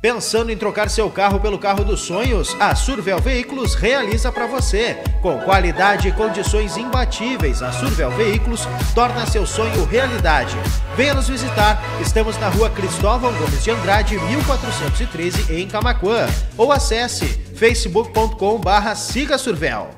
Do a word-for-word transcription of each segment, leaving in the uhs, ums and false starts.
Pensando em trocar seu carro pelo carro dos sonhos? A Survel Veículos realiza para você. Com qualidade e condições imbatíveis, a Survel Veículos torna seu sonho realidade. Venha nos visitar. Estamos na rua Cristóvão Gomes de Andrade, mil quatrocentos e treze, em Camaquã. Ou acesse facebook ponto com barra siga Survel.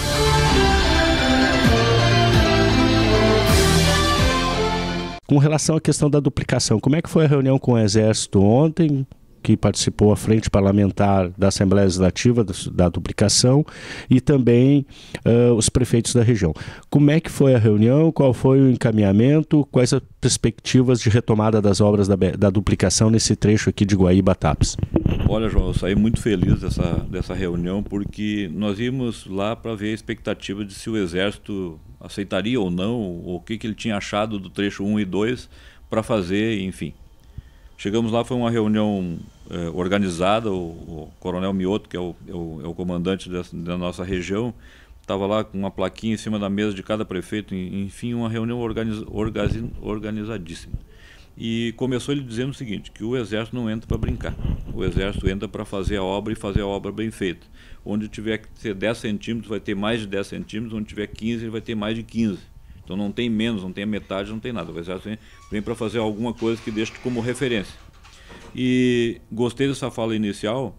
Com relação à questão da duplicação, como é que foi a reunião com o Exército ontem, que participou a frente parlamentar da Assembleia Legislativa da, da duplicação, e também uh, os prefeitos da região? Como é que foi a reunião? Qual foi o encaminhamento? Quais as perspectivas de retomada das obras da, da duplicação nesse trecho aqui de Guaíba a Tapes? Olha, João, eu saí muito feliz dessa, dessa reunião, porque nós íamos lá para ver a expectativa de se o Exército aceitaria ou não, ou o que, que ele tinha achado do trecho um e dois para fazer, enfim. Chegamos lá, foi uma reunião eh, organizada, o, o Coronel Mioto, que é o, é o, é o comandante dessa, da nossa região, estava lá com uma plaquinha em cima da mesa de cada prefeito, enfim, uma reunião organiz, organiz, organizadíssima. E começou ele dizendo o seguinte, que o Exército não entra para brincar, o Exército entra para fazer a obra e fazer a obra bem feita. Onde tiver que ter dez centímetros, vai ter mais de dez centímetros, onde tiver quinze, ele vai ter mais de quinze. Então não tem menos, não tem a metade, não tem nada. O Exército vem, vem para fazer alguma coisa que deixe como referência. E gostei dessa fala inicial.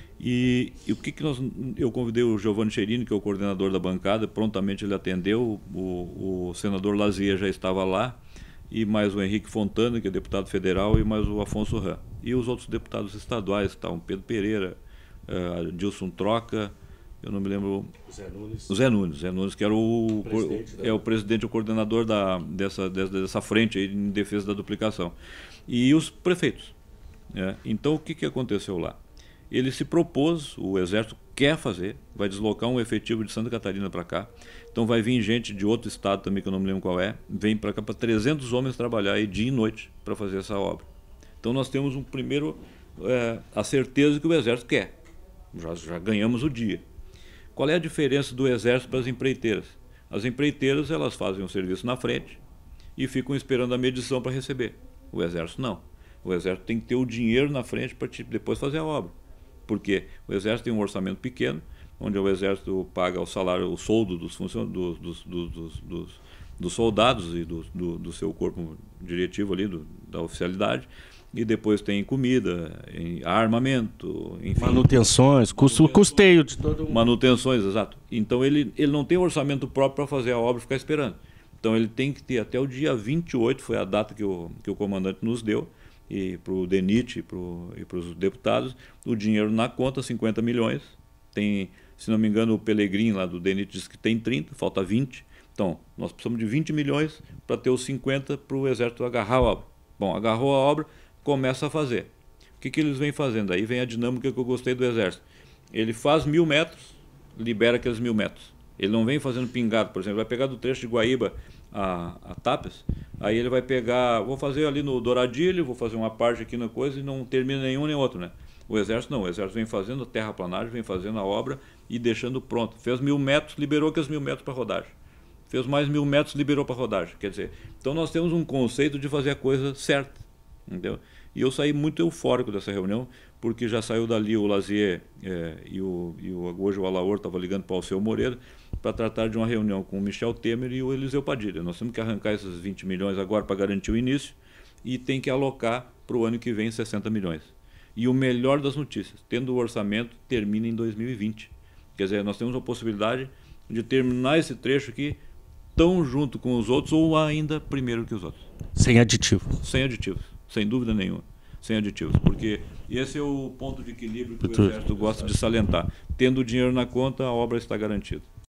E, e o que, que nós... Eu convidei o Giovanni Cherini, que é o coordenador da bancada, prontamente ele atendeu, o, o senador Lazier já estava lá, e mais o Henrique Fontana, que é deputado federal, e mais o Afonso Ram. E os outros deputados estaduais, que estavam Pedro Pereira, uh, Dilson Troca, eu não me lembro... O Zé Nunes. O Zé Nunes, Zé Nunes, que era o, o, da... é o presidente, o coordenador da, dessa, dessa, dessa frente aí em defesa da duplicação. E os prefeitos. Né? Então, o que, que aconteceu lá? Ele se propôs, o Exército quer fazer, vai deslocar um efetivo de Santa Catarina para cá. Então vai vir gente de outro estado também, que eu não me lembro qual é, vem para cá para trezentos homens trabalhar aí dia e noite para fazer essa obra. Então nós temos um primeiro, é, a certeza que o Exército quer. Já, já ganhamos o dia. Qual é a diferença do Exército para as empreiteiras? As empreiteiras, elas fazem um serviço na frente e ficam esperando a medição para receber. O Exército não. O Exército tem que ter o dinheiro na frente para depois fazer a obra. Porque o Exército tem um orçamento pequeno, onde o Exército paga o salário, o soldo dos, funcion... dos, dos, dos, dos, dos soldados e do, do, do seu corpo diretivo ali, do, da oficialidade, e depois tem comida, em armamento, enfim. Manutenções, custo, custeio de todo mundo. Manutenções, exato. Então ele, ele não tem orçamento próprio para fazer a obra e ficar esperando. Então ele tem que ter até o dia vinte e oito, foi a data que o, que o comandante nos deu, e para o DENIT e para os deputados, o dinheiro na conta, cinquenta milhões. Tem, se não me engano, o Pelegrin lá do DENIT diz que tem trinta, falta vinte. Então, nós precisamos de vinte milhões para ter os cinquenta para o Exército agarrar a obra. Bom, agarrou a obra, começa a fazer. O que, que eles vêm fazendo? Aí vem a dinâmica que eu gostei do Exército. Ele faz mil metros, libera aqueles mil metros. Ele não vem fazendo pingado, por exemplo, vai pegar do trecho de Guaíba a, a Tapes, aí ele vai pegar, vou fazer ali no Douradilho, vou fazer uma parte aqui na coisa e não termina nenhum nem outro, né? O Exército não, o Exército vem fazendo a terraplanagem, vem fazendo a obra e deixando pronto. Fez mil metros, liberou aqueles mil metros para rodagem. Fez mais mil metros, liberou para rodagem. Quer dizer, então nós temos um conceito de fazer a coisa certa, entendeu? E eu saí muito eufórico dessa reunião, porque já saiu dali o Lazier é, e, o, e o, hoje o Alaor estava ligando para o Alceu Moreira para tratar de uma reunião com o Michel Temer e o Eliseu Padilha. Nós temos que arrancar esses vinte milhões agora para garantir o início e tem que alocar para o ano que vem sessenta milhões. E o melhor das notícias, tendo o orçamento, termina em dois mil e vinte. Quer dizer, nós temos a possibilidade de terminar esse trecho aqui tão junto com os outros ou ainda primeiro que os outros. Sem aditivos. Sem aditivos, sem dúvida nenhuma. Sem aditivos, porque esse é o ponto de equilíbrio que o Exército gosta de salientar. Tendo o dinheiro na conta, a obra está garantida.